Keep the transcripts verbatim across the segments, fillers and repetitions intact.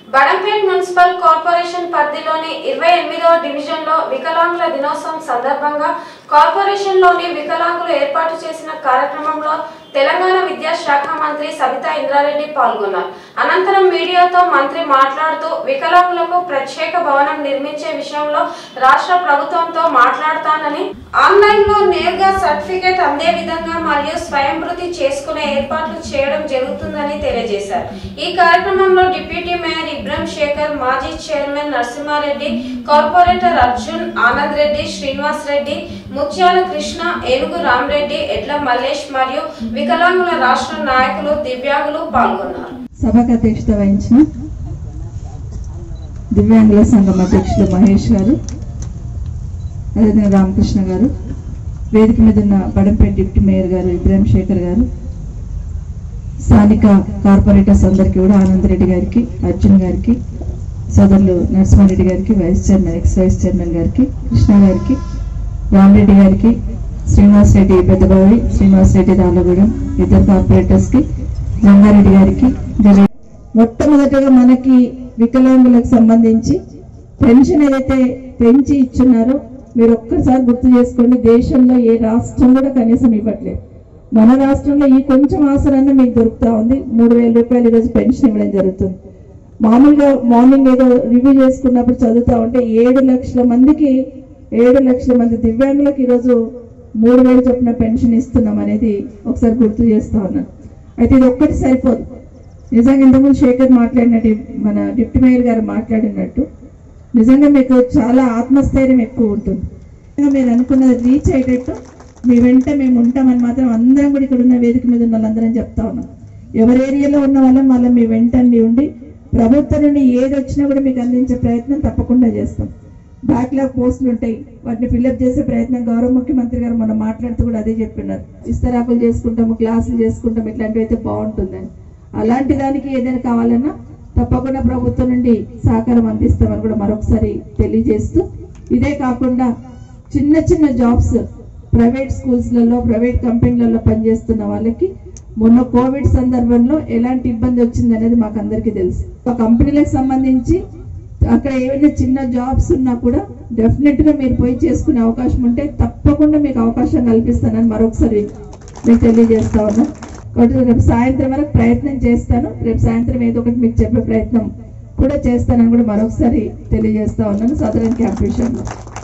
Badangpet municipal corporation పరిధిలోని ఇరవై ఎనిమిదవ డివిజన్లో వికలాంగుల దినోత్సవం సందర్భంగా కార్పొరేషన్లోని వికలాంగులు ఏర్పాటు చేసిన కార్యక్రమంలో తెలంగాణ విద్యాశాఖ మంత్రి సబితా ఇంద్రారెడ్డి పాల్గొన్నారు. అనంతరం మీడియాతో మంత్రి మాట్లాడుతూ వికలాంగులకు ప్రత్యేక భవనం నిర్మించే విషయంలో రాష్ట్ర ప్రభుత్వంతో మాట్లాడతానని, ఆన్లైన్ లో నేరుగా సర్టిఫికేట్ అందే విధంగా మరియు స్వయం వృద్ధి చేసుకునే ఏర్పాట్లు చేయడం జరుగుతుందని తెలియజేశారు. ఈ కార్యక్రమంలో డిప్యూటీ మేయర్ ఇబ్రహీం శేఖర్, మాజీ చైర్మన్ నరసింహారెడ్డి, కార్పొరేటర్ అర్జున్, ఆనంద్ రెడ్డి, శ్రీనివాస్ రెడ్డి, ముత్యాల కృష్ణ, ఏనుగు రామరెడ్డి, ఎడ్ల మల్లేష్ మరియు వికలాంగుల రాష్ట్ర నాయకులు, దివ్యాంగులు పాల్గొన్నారు. సభకు అధ్యక్షత వహించిన దివ్యాంగుల సంఘం అధ్యక్షులు మహేష్ గారు, అదేవిధంగా రామకృష్ణ గారు, వేదిక మీద ఉన్న బడంపేట డిప్యూటీ మేయర్ గారు ఇబ్రహీం శేఖర్ గారు, స్థానిక కార్పొరేటర్స్ అందరికీ కూడా ఆనంద్ రెడ్డి గారికి, అర్జున్ గారికి, సోదరులు నరసింహారెడ్డి గారికి, vice chairman ex vice chairman గారికి, కృష్ణ గారికి, రామరెడ్డి గారికి, శ్రీనివాస్ రెడ్డి పెద్దబావి, శ్రీనివాస్ రెడ్డి రాళ్ళగూడెం, ఇద్దరు కార్పొరేటర్స్ కి, రంగారెడ్డి గారికి. మొట్టమొదటిగా మనకి వికలాంగులకు సంబంధించి పెన్షన్ ఏదైతే పెంచి ఇచ్చున్నారో మీరు ఒక్కసారి గుర్తు చేసుకోండి. దేశంలో ఏ రాష్ట్రం కూడా కనీసం ఇవ్వట్లేదు. మన రాష్ట్రంలో ఈ కొంచెం ఆసరాన్ని మీకు దొరుకుతా ఉంది. మూడు వేల రూపాయలు ఈరోజు పెన్షన్ ఇవ్వడం జరుగుతుంది. మామూలుగా మార్నింగ్ ఏదో రివ్యూ చేసుకున్నప్పుడు చదువుతా ఉంటే ఏడు లక్షల మందికి ఏడు లక్షల మంది దివ్యాంగులకు ఈరోజు మూడు వేలు చొప్పున పెన్షన్ ఇస్తున్నాం అనేది ఒకసారి గుర్తు చేస్తా ఉన్నాను. అయితే ఇది ఒక్కటి సరిపోదు. నిజంగా ఇంతకుముందు శేఖర్ మాట్లాడినట్టు, మన డిప్యూటీ మేయర్ గారు మాట్లాడినట్టు నిజంగా మీకు చాలా ఆత్మస్థైర్యం ఎక్కువ ఉంటుంది. మీరు అనుకున్నది రీచ్ అయ్యేటట్టు మీ వెంట మేము ఉంటామని మాత్రం అందరం కూడా ఇక్కడ ఉన్న వేదిక మీద ఉన్న వాళ్ళందరం చెప్తా ఉన్నాం. ఎవరి ఏరియాలో ఉన్న వాళ్ళం మళ్ళీ మీ వెంటండి ఉండి ప్రభుత్వం నుండి ఏది వచ్చినా కూడా మీకు అందించే ప్రయత్నం తప్పకుండా చేస్తాం. బ్యాక్లాగ్ పోస్టులు ఉంటాయి, వాటిని ఫిల్అప్ చేసే ప్రయత్నం గౌరవ ముఖ్యమంత్రి గారు మనం మాట్లాడుతూ కూడా అదే చెప్పినారు. ఇస్తరాకులు చేసుకుంటాము, క్లాసులు చేసుకుంటాం, ఇట్లాంటివి అయితే బాగుంటుందని. అలాంటి దానికి ఏదైనా కావాలన్నా తప్పకుండా ప్రభుత్వం నుండి సహకారం అందిస్తామని కూడా మరొకసారి తెలియజేస్తూ, ఇదే కాకుండా చిన్న చిన్న జాబ్స్ ప్రైవేట్ స్కూల్స్లలో, ప్రైవేట్ కంపెనీలలో పనిచేస్తున్న వాళ్ళకి మొన్న కోవిడ్ సందర్భంలో ఎలాంటి ఇబ్బంది వచ్చింది అనేది మాకు అందరికీ తెలుసు. ఆ కంపెనీలకు సంబంధించి అక్కడ ఏమైనా చిన్న జాబ్స్ ఉన్నా కూడా డెఫినెట్ గా మీరు పోయి చేసుకునే అవకాశం ఉంటే తప్పకుండా మీకు అవకాశం కల్పిస్తానని మరొకసారి మీకు తెలియజేస్తా ఉన్నా. కాబట్టి రేపు సాయంత్రం వరకు ప్రయత్నం చేస్తాను. రేపు సాయంత్రం ఏదో ఒకటి మీకు చెప్పే ప్రయత్నం కూడా చేస్తానని కూడా మరొకసారి తెలియజేస్తా ఉన్నాను. సదరన్ క్యాంప్ విషయంలో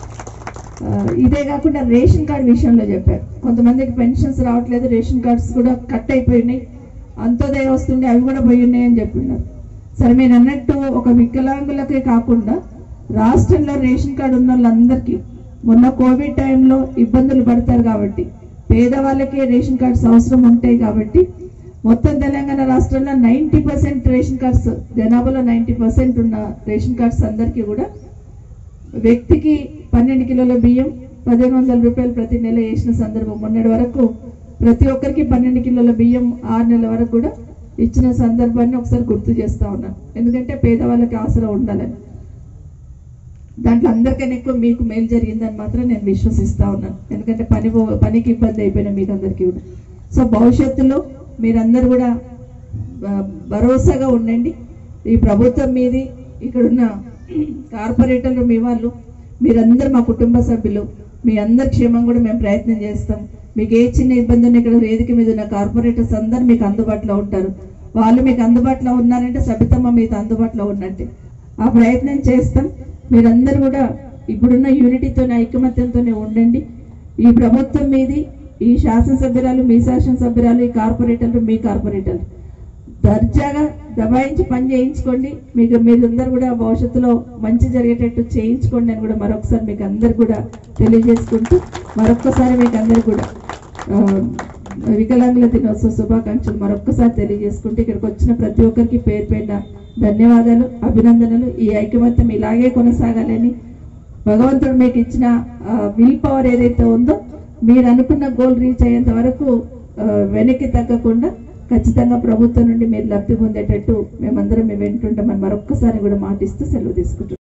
ఇదే కాకుండా రేషన్ కార్డు విషయంలో చెప్పారు. కొంతమందికి పెన్షన్స్ రావట్లేదు, రేషన్ కార్డ్స్ కూడా కట్ అయిపోయినాయి, అంత్యోదయ వస్తుండే అవి కూడా పోయి ఉన్నాయి అని చెప్పిన్నారు. సరే, మీరు అన్నట్టు ఒక వికలాంగులకే కాకుండా రాష్ట్రంలో రేషన్ కార్డు ఉన్న వాళ్ళందరికీ మొన్న కోవిడ్ టైంలో ఇబ్బందులు పడతారు కాబట్టి పేదవాళ్ళకే రేషన్ కార్డ్స్ అవసరం ఉంటాయి కాబట్టి మొత్తం తెలంగాణ రాష్ట్రంలో నైంటీ పర్సెంట్ రేషన్ కార్డ్స్, జనాభాలో నైంటీ పర్సెంట్ ఉన్న రేషన్ కార్డ్స్ అందరికీ కూడా వ్యక్తికి పన్నెండు కిలోల బియ్యం పదిహేను వందల రూపాయలు ప్రతి నెల వేసిన సందర్భం. మొన్నటి వరకు ప్రతి ఒక్కరికి పన్నెండు కిలోల బియ్యం ఆరు నెలల వరకు కూడా ఇచ్చిన సందర్భాన్ని ఒకసారి గుర్తు చేస్తా ఉన్నాను. ఎందుకంటే పేదవాళ్ళకి ఆసరా ఉండాలని. దాంట్లో అందరికన్నా ఎక్కువ మీకు మేలు జరిగిందని మాత్రం నేను విశ్వసిస్తా ఉన్నాను. ఎందుకంటే పని పనికి ఇబ్బంది అయిపోయినా మీకు అందరికీ కూడా. సో భవిష్యత్తులో మీరందరూ కూడా భరోసాగా ఉండండి. ఈ ప్రభుత్వం మీది, ఇక్కడున్న కార్పొరేటర్లు మీ వాళ్ళు, మీరందరూ మా కుటుంబ సభ్యులు, మీ అందరి క్షేమం కూడా మేము ప్రయత్నం చేస్తాం. మీకు ఏ చిన్న ఇబ్బంది ఉన్నా ఇక్కడ వేదిక మీద ఉన్న కార్పొరేటర్స్ అందరూ మీకు అందుబాటులో ఉంటారు. వాళ్ళు మీకు అందుబాటులో ఉన్నారంటే సబితమ్మ మీకు అందుబాటులో ఉన్నట్టే. ఆ ప్రయత్నం చేస్తాం. మీరందరూ కూడా ఇప్పుడున్న యూనిటీతోనే, ఐకమత్యంతోనే ఉండండి. ఈ ప్రభుత్వం మీది, ఈ శాసనసభ్యురాలు మీ శాసనసభ్యురాలు, ఈ కార్పొరేటర్లు మీ కార్పొరేటర్లు దర్జాగా దబాయించి పని చేయించుకోండి. మీకు మీరందరూ కూడా భవిష్యత్తులో మంచి జరిగేటట్టు చేయించుకోండి అని కూడా మరొకసారి మీకు అందరు కూడా తెలియజేసుకుంటూ, మరొక్కసారి మీకు అందరు కూడా వికలాంగుల దినోత్సవ శుభాకాంక్షలు మరొక్కసారి తెలియజేసుకుంటూ, ఇక్కడికి వచ్చిన ప్రతి ఒక్కరికి పేరు పేరున ధన్యవాదాలు, అభినందనలు. ఈ ఐకమత్యం ఇలాగే కొనసాగాలని, భగవంతుడు మీకు ఇచ్చిన విల్ పవర్ ఏదైతే ఉందో మీరు అనుకున్న గోల్ రీచ్ అయ్యేంత వరకు వెనక్కి తగ్గకుండా ఖచ్చితంగా ప్రభుత్వం నుండి మీరు లబ్ధి పొందేటట్టు మేమందరం మేము వెంటుంటామని మరొక్కసారి కూడా మాటిస్తూ సెలవు తీసుకుంటున్నాం.